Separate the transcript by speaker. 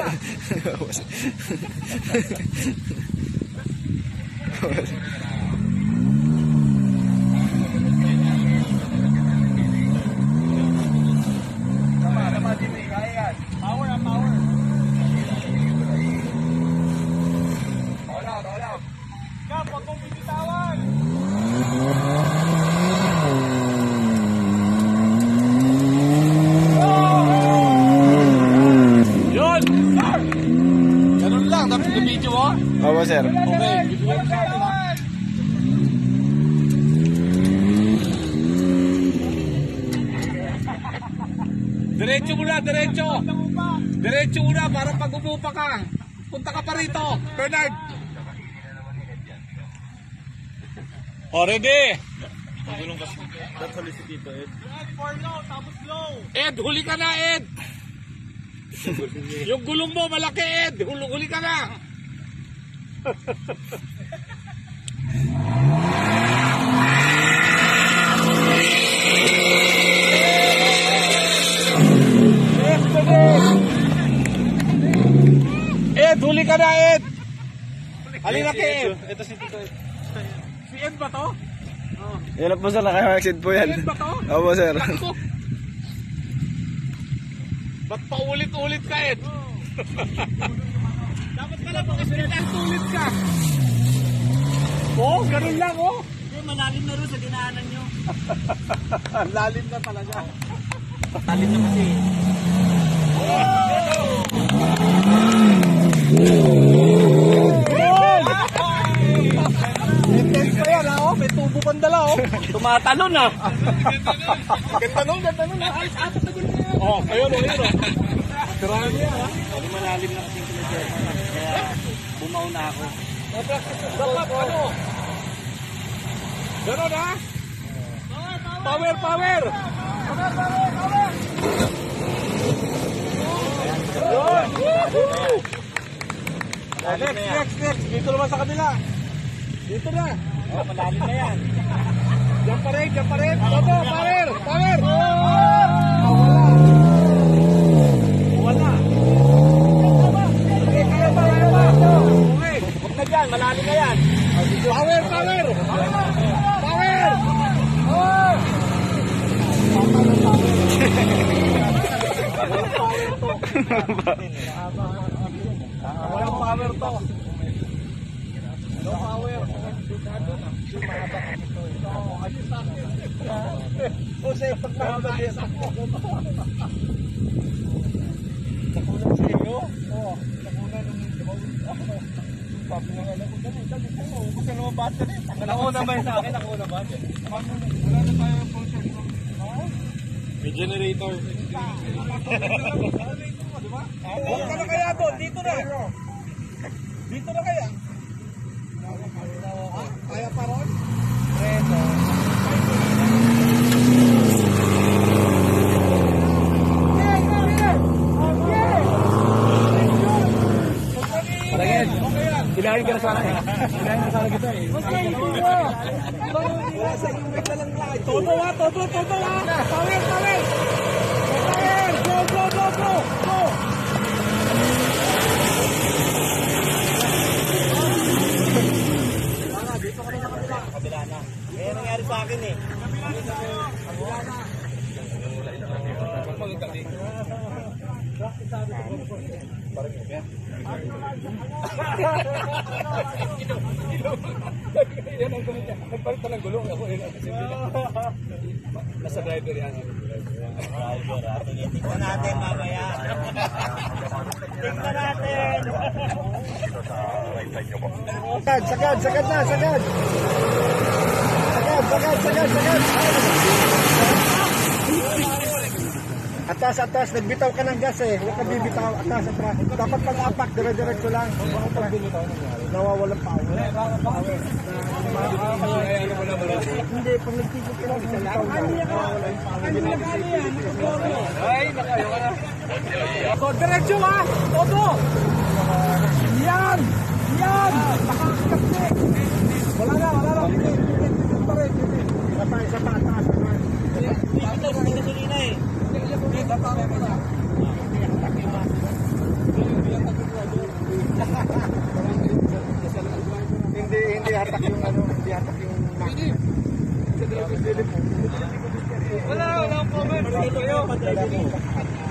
Speaker 1: Tama, Jimmy. Kaya yan. Power. Tawala. Kap, huwag mong binitawan. Yun! Ganun lang, tapos na-video mo?
Speaker 2: Opo, sir.
Speaker 1: Okay, bibigyan sa atin ha. Diretso muna, diretso. Diretso muna para pag umupa ka. Punta ka pa rito, Bernard. O, ready?
Speaker 2: That's solicit dito, Ed.
Speaker 1: Ed, for low, tapos low. Ed, huli ka na, Ed. Yung gulong mo, malaki, Ed. Huli ka na. Ed, huli ka na, Ed. Halina kay Ed.
Speaker 2: Ito si Tito, Ed.
Speaker 1: Si Ed ba to?
Speaker 2: Yan po sir, naka-exit po yan.
Speaker 1: Ed ba to?
Speaker 2: Opo, sir.
Speaker 1: Ako. Ba't paulit-ulit ka, Ed? Dapat ka na ulit ka. Oh, ganun lang, oh.
Speaker 3: Malalim na rin sa dinaanan nyo.
Speaker 1: Lalim na talaga.
Speaker 3: Lalim na kasi.
Speaker 1: Intense pa yan, oh. May tubo pang dala, oh.
Speaker 3: Tumatalon ah.
Speaker 1: Ganda nun, oh, ayun, oh. Grabe yan, ha.
Speaker 3: Hindi malalim na kasi yung kaya bumaw na ako.
Speaker 1: Dapat, ano? Ganon, ha? Power! Next. Dito naman sa kabila. Dito na.
Speaker 3: Oh, malalim na yan.
Speaker 1: Diyan pa rin. Toto, power! Wala. Okay, kaya pa. Okay.
Speaker 3: Huwag na dyan, malalim na yan.
Speaker 1: Power! Walang power to. No power. Kasi pag nakabaya sa ako. Nakunan sa inyo? Oo. Nakunan nung sabi nga alam ko ganun. Sabi ko, huwag ka naman bata rin.
Speaker 3: Nakuha ba sa akin? Nakuha ba?
Speaker 1: Wala na tayo ang function.
Speaker 3: May generator.
Speaker 1: Huwag ka na kaya doon. Dito na. Dito na kaya. Kaya pa ron? Preso.
Speaker 3: Kinahin ka na sana eh. Kinahin ka sana kita eh.
Speaker 1: Todo ha. Power. Go. Dito ka rin sa kabila na.
Speaker 3: Kaya nangyari sa akin eh.
Speaker 1: Yan ang gulong niya. Nagpalit pa ng gulong. Nasa driver yan.
Speaker 3: Driver ah. Tingnan natin mamaya. Tingnan natin.
Speaker 1: Sagad na. Atas, nagbitaw ka ng gas eh. Huwag ka bibitaw, atas. Dapat pang-apak, dire-diretso lang. Pag bumitaw, nawawalan pa. Hindi, pag nagtigil ka lang, bumitaw na. Ay, nakayo ka na. So, diretso ha! Todo! Yan! Nakakakasli! Wala na. Isa pa, atas.
Speaker 3: Dito gasolina eh.
Speaker 2: Wala, walang comment. Ito kayo.